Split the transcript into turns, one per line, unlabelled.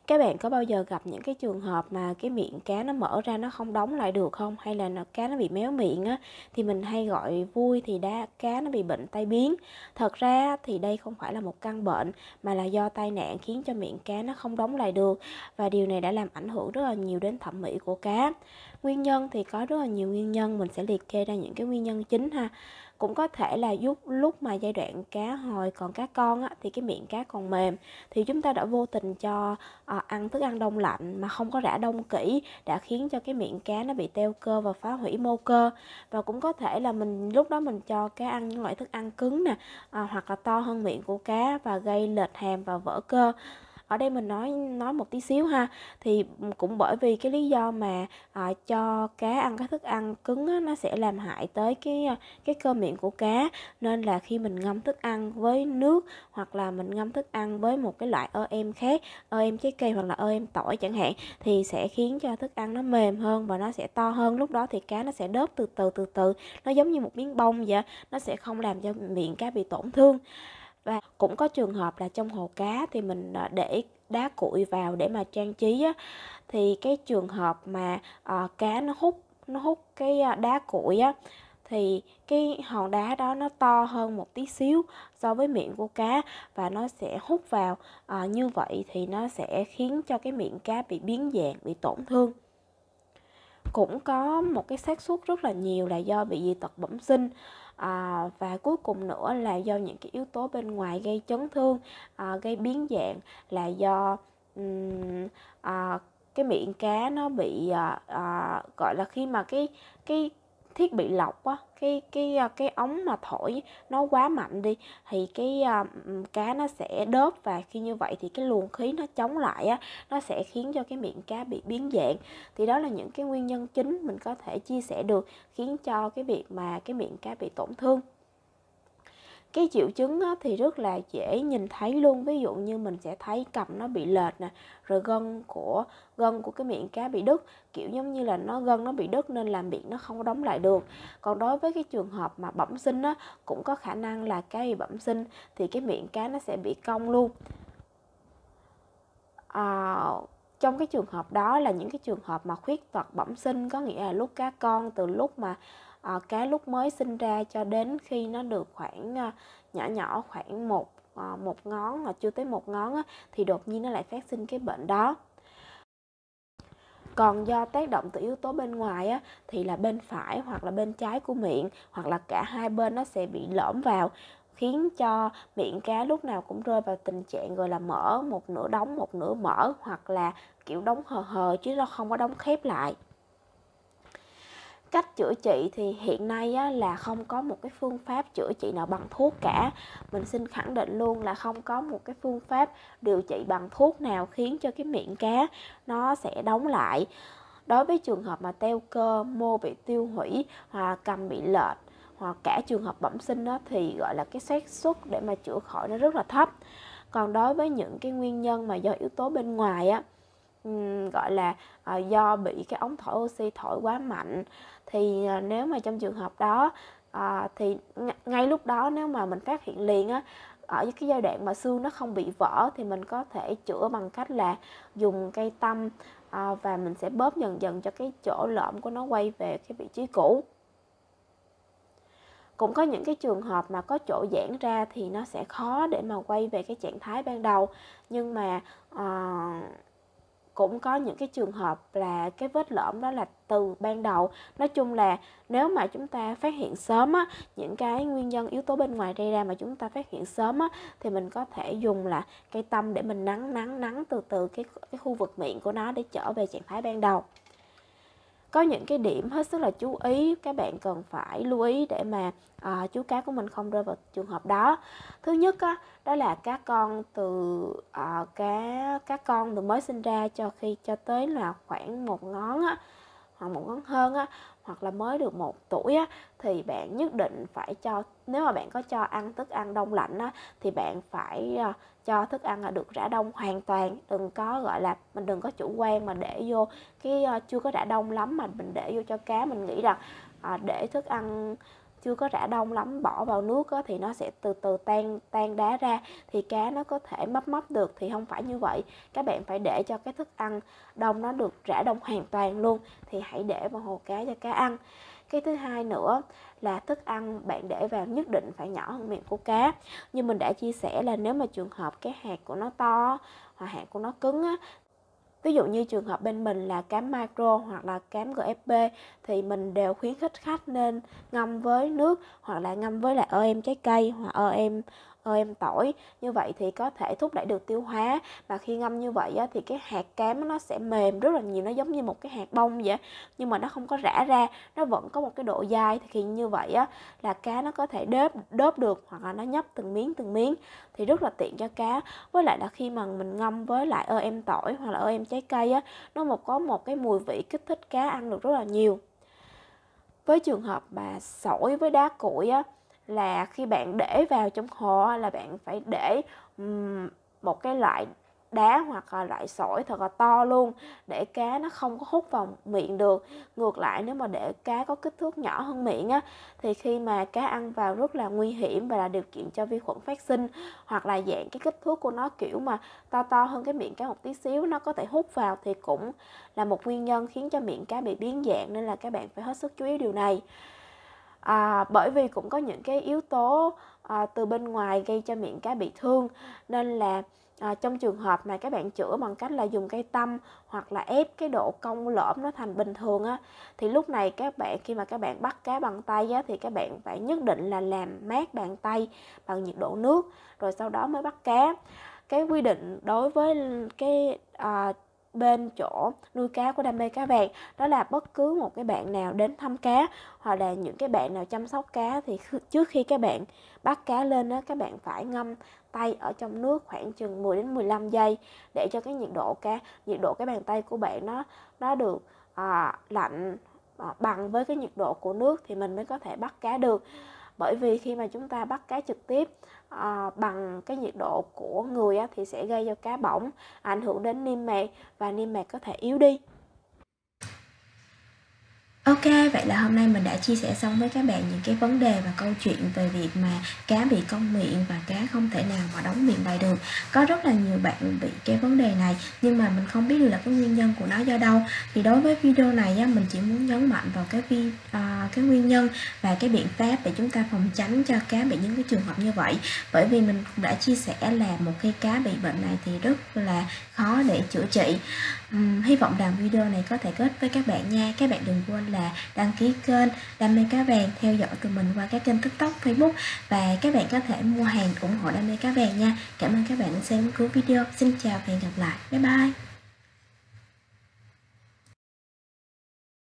Các bạn có bao giờ gặp những cái trường hợp mà cái miệng cá nó mở ra nó không đóng lại được không? Hay là cá nó bị méo miệng á, thì mình hay gọi vui thì cá nó bị bệnh tai biến. Thật ra thì đây không phải là một căn bệnh mà là do tai nạn khiến cho miệng cá nó không đóng lại được, và điều này đã làm ảnh hưởng rất là nhiều đến thẩm mỹ của cá. Nguyên nhân thì có rất là nhiều nguyên nhân, mình sẽ liệt kê ra những cái nguyên nhân chính ha. Cũng có thể là lúc mà giai đoạn cá hồi còn cá con á, thì cái miệng cá còn mềm, thì chúng ta đã vô tình cho ăn thức ăn đông lạnh mà không có rã đông kỹ, đã khiến cho cái miệng cá nó bị teo cơ và phá hủy mô cơ. Và cũng có thể là lúc đó mình cho cá ăn những loại thức ăn cứng nè, hoặc là to hơn miệng của cá và gây lệch hàm và vỡ cơ. Ở đây mình nói một tí xíu ha, thì cũng bởi vì cái lý do mà cho cá ăn cái thức ăn cứng á, nó sẽ làm hại tới cái cơ miệng của cá, nên là khi mình ngâm thức ăn với nước, hoặc là mình ngâm thức ăn với một cái loại em khác, em trái cây hoặc là em tỏi chẳng hạn, thì sẽ khiến cho thức ăn nó mềm hơn và nó sẽ to hơn. Lúc đó thì cá nó sẽ đớp từ từ, nó giống như một miếng bông vậy, nó sẽ không làm cho miệng cá bị tổn thương. Và cũng có trường hợp là trong hồ cá thì mình để đá cuội vào để mà trang trí á, thì cái trường hợp mà cá nó hút cái đá cuội á, thì cái hòn đá đó nó to hơn một tí xíu so với miệng của cá, và nó sẽ hút vào. Như vậy thì nó sẽ khiến cho cái miệng cá bị biến dạng, bị tổn thương. Cũng có một cái xác suất rất là nhiều là do bị dị tật bẩm sinh. Và cuối cùng nữa là do những cái yếu tố bên ngoài gây chấn thương, gây biến dạng, là do cái miệng cá nó bị gọi là khi mà cái thiết bị lọc á, cái ống mà thổi nó quá mạnh đi, thì cái cá nó sẽ đớp, và khi như vậy thì cái luồng khí nó chống lại á, nó sẽ khiến cho cái miệng cá bị biến dạng. Thì đó là những cái nguyên nhân chính mình có thể chia sẻ được khiến cho cái việc mà cái miệng cá bị tổn thương. Cái triệu chứng thì rất là dễ nhìn thấy luôn. Ví dụ như mình sẽ thấy cầm nó bị lệch nè, rồi gân của cái miệng cá bị đứt, kiểu giống như là gân nó bị đứt nên là miệng nó không có đóng lại được. Còn đối với cái trường hợp mà bẩm sinh á, cũng có khả năng là cá bị bẩm sinh thì cái miệng cá nó sẽ bị cong luôn. Trong cái trường hợp đó là những cái trường hợp mà khuyết tật bẩm sinh, có nghĩa là lúc cá con, từ lúc mà cá lúc mới sinh ra cho đến khi nó được khoảng nhỏ nhỏ, khoảng một ngón mà chưa tới một ngón á, thì đột nhiên nó lại phát sinh cái bệnh đó. Còn do tác động từ yếu tố bên ngoài á, thì là bên phải hoặc là bên trái của miệng, hoặc là cả hai bên nó sẽ bị lõm vào, khiến cho miệng cá lúc nào cũng rơi vào tình trạng gọi là mở, một nửa đóng một nửa mở, hoặc là kiểu đóng hờ hờ chứ nó không có đóng khép lại. Cách chữa trị thì hiện nay á, là không có một cái phương pháp chữa trị nào bằng thuốc cả. Mình xin khẳng định luôn là không có một cái phương pháp điều trị bằng thuốc nào khiến cho cái miệng cá nó sẽ đóng lại. Đối với trường hợp mà teo cơ, mô bị tiêu hủy, hoặc cầm bị lệch, hoặc cả trường hợp bẩm sinh đó, thì gọi là cái xác suất để mà chữa khỏi nó rất là thấp. Còn đối với những cái nguyên nhân mà do yếu tố bên ngoài á, gọi là do bị cái ống thổi oxy thổi quá mạnh, thì nếu mà trong trường hợp đó thì ngay lúc đó nếu mà mình phát hiện liền á, ở cái giai đoạn mà xương nó không bị vỡ, thì mình có thể chữa bằng cách là dùng cây tăm, và mình sẽ bóp dần dần cho cái chỗ lõm của nó quay về cái vị trí cũ. Cũng có những cái trường hợp mà có chỗ giãn ra thì nó sẽ khó để mà quay về cái trạng thái ban đầu, nhưng mà cũng có những cái trường hợp là cái vết lõm đó là từ ban đầu. Nói chung là nếu mà chúng ta phát hiện sớm á, những cái nguyên nhân yếu tố bên ngoài gây ra mà chúng ta phát hiện sớm á, thì mình có thể dùng là cây tăm để mình nắng từ từ cái khu vực miệng của nó để trở về trạng thái ban đầu. Có những cái điểm hết sức là chú ý, các bạn cần phải lưu ý để mà chú cá của mình không rơi vào trường hợp đó. Thứ nhất á, đó là cá con từ cá con từ mới sinh ra cho tới là khoảng một ngón á, hoặc một ngón hơn á, hoặc là mới được 1 tuổi á, thì bạn nhất định phải cho, nếu mà bạn có cho ăn thức ăn đông lạnh á, thì bạn phải cho thức ăn là được rã đông hoàn toàn. Đừng có gọi là mình đừng có chủ quan mà để vô cái chưa có rã đông lắm mà mình để vô cho cá. Mình nghĩ rằng để thức ăn chưa có rã đông lắm, bỏ vào nước á, thì nó sẽ từ từ tan đá ra, thì cá nó có thể mấp được. Thì không phải như vậy, các bạn phải để cho cái thức ăn đông nó được rã đông hoàn toàn luôn, thì hãy để vào hồ cá cho cá ăn. Cái thứ hai nữa là thức ăn bạn để vào nhất định phải nhỏ hơn miệng của cá. Như mình đã chia sẻ là nếu mà trường hợp cái hạt của nó to hoặc hạt của nó cứng á, ví dụ như trường hợp bên mình là cám macro hoặc là cám GFP, thì mình đều khuyến khích khách nên ngâm với nước hoặc là ngâm với lại em trái cây hoặc em tỏi. Như vậy thì có thể thúc đẩy được tiêu hóa, mà khi ngâm như vậy á, thì cái hạt cám nó sẽ mềm rất là nhiều, nó giống như một cái hạt bông vậy, nhưng mà nó không có rã ra, nó vẫn có một cái độ dai. Thì khi như vậy á, là cá nó có thể đớp được, hoặc là nó nhấp từng miếng thì rất là tiện cho cá. Với lại là khi mà mình ngâm với lại em tỏi hoặc là em trái cây á, nó có một cái mùi vị kích thích cá ăn được rất là nhiều. Với trường hợp mà sỏi với đá cuội á, là khi bạn để vào trong hồ là bạn phải để một cái loại đá hoặc là loại sỏi thật là to luôn, để cá nó không có hút vào miệng được. Ngược lại, nếu mà để cá có kích thước nhỏ hơn miệng á, thì khi mà cá ăn vào rất là nguy hiểm và là điều kiện cho vi khuẩn phát sinh, hoặc là dạng cái kích thước của nó kiểu mà to hơn cái miệng cá một tí xíu, nó có thể hút vào, thì cũng là một nguyên nhân khiến cho miệng cá bị biến dạng, nên là các bạn phải hết sức chú ý điều này. Bởi vì cũng có những cái yếu tố từ bên ngoài gây cho miệng cá bị thương, nên là trong trường hợp mà các bạn chữa bằng cách là dùng cây tăm hoặc là ép cái độ cong lõm nó thành bình thường á, thì lúc này khi mà các bạn bắt cá bằng tay á, thì các bạn phải nhất định là làm mát bàn tay bằng nhiệt độ nước, rồi sau đó mới bắt cá. Cái quy định đối với cái bên chỗ nuôi cá của Đam mê Cá Vàng đó là bất cứ một cái bạn nào đến thăm cá hoặc là những cái bạn nào chăm sóc cá, thì trước khi các bạn bắt cá lên đó, các bạn phải ngâm tay ở trong nước khoảng chừng 10 đến 15 giây để cho cái nhiệt độ cái bàn tay của bạn nó được lạnh bằng với cái nhiệt độ của nước, thì mình mới có thể bắt cá được. Bởi vì khi mà chúng ta bắt cá trực tiếp bằng cái nhiệt độ của người á, thì sẽ gây cho cá bỏng, ảnh hưởng đến niêm mạc và niêm mạc có thể yếu đi.
Ok, vậy là hôm nay mình đã chia sẻ xong với các bạn những cái vấn đề và câu chuyện về việc mà cá bị cong miệng và cá không thể nào mà đóng miệng lại được. Có rất là nhiều bạn bị cái vấn đề này, nhưng mà mình không biết được là cái nguyên nhân của nó do đâu. Thì đối với video này á, mình chỉ muốn nhấn mạnh vào cái nguyên nhân và cái biện pháp để chúng ta phòng tránh cho cá bị những cái trường hợp như vậy. Bởi vì mình cũng đã chia sẻ là một khi cá bị bệnh này thì rất là khó để chữa trị. Hy vọng rằng video này có thể kết với các bạn nha. Các bạn đừng quên là đăng ký kênh Đam mê Cá Vàng, theo dõi tụi mình qua các kênh TikTok, Facebook, và các bạn có thể mua hàng ủng hộ Đam mê Cá Vàng nha. Cảm ơn các bạn đã xem cứu video. Xin chào và hẹn gặp lại. Bye bye.